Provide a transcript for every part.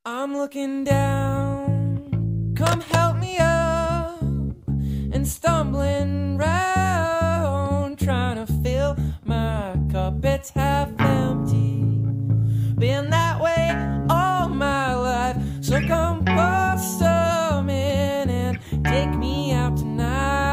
I'm looking down, come help me up, and stumbling round, trying to fill my cup, it's half empty. Been that way all my life, so come pour some in and take me out tonight.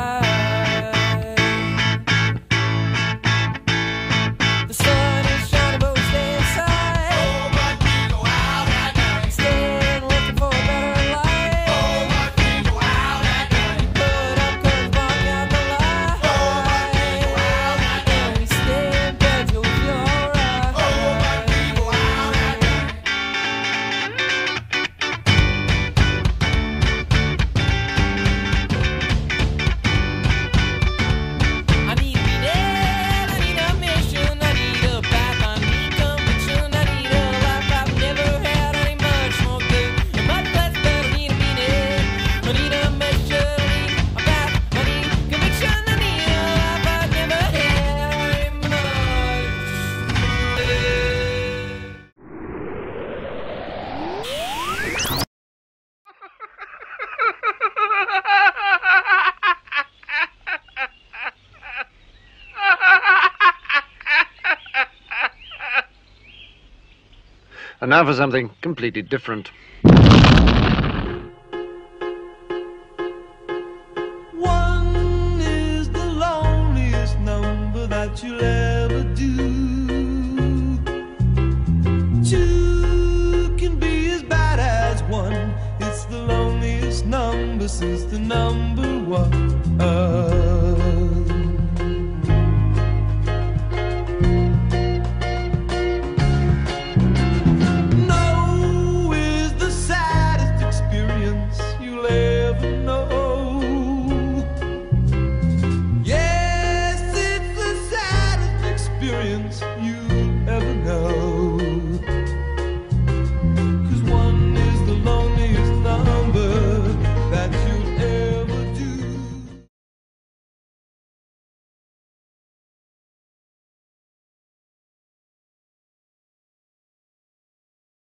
The sun is shining, but we stay inside. Oh, but we go out at night. Staying looking for a better life. Oh, but we go out at night. Put up curtains, block out the light. Oh, but we go out at night. And we stay in bed till we feel alright. Oh, but we go out at night. I need a net, I need a mission, I need a path, I need conviction, I need a life I've never had, I need much more good and much less better. I need a meaning, I need a mission, I need a path, I need conviction, I need a life I've never had, I need much. And now for something completely different. One is the loneliest number that you'll ever do. Two can be as bad as one. It's the loneliest number since the number one.